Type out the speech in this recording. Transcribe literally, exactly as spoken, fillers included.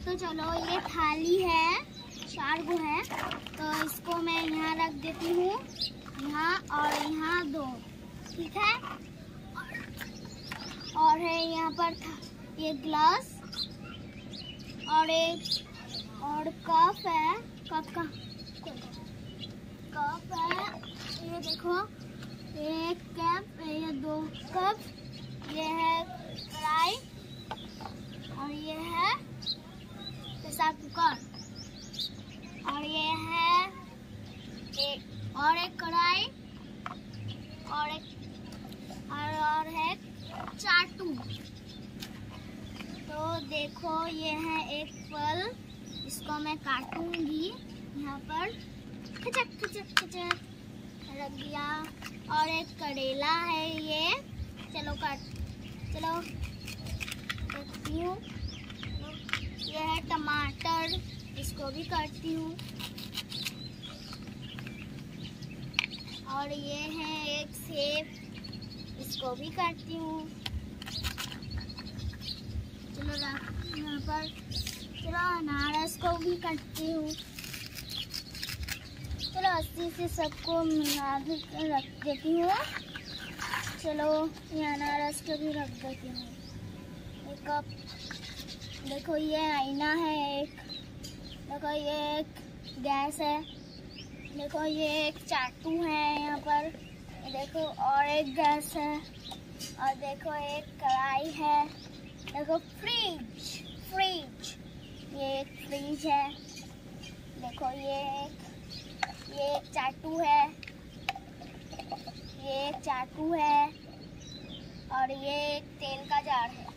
तो चलो ये थाली है, चार गो है, तो इसको मैं यहाँ रख देती हूँ, यहाँ और यहाँ दो, ठीक है। और है यहाँ पर था ये ग्लास और एक और कप है, कप का कप है, ये देखो एक कप, ये दो कप, ये है कढ़ाई और ये है प्रेशर कुकर और ये है एक और एक कढ़ाई और एक और, और है चाटू। तो देखो ये है एक फल, इसको मैं काटूंगी, यहाँ पर खचक खचक खचक रख दिया। और एक करेला है ये, चलो काट चलो काटती हूँ। ये है टमाटर, इसको भी काटती हूँ। और ये है एक सेब, इसको भी काटती हूँ। चलो यहाँ पर चलो अनारस को भी काटती हूँ। चलो अस्सी से सबको मिला भी रख देती हूँ। चलो ये अनारस को भी रख देती हूँ। एक कप, देखो ये आईना है एक, देखो ये एक गैस है, देखो ये एक चाटू है यहाँ पर, देखो और एक गैस है, और देखो एक कढ़ाई है, देखो फ्रिज फ्रिज ये एक फ्रिज है, देखो ये एक ये एक चाटू है, ये एक चाटू है और ये एक तेल का जार है।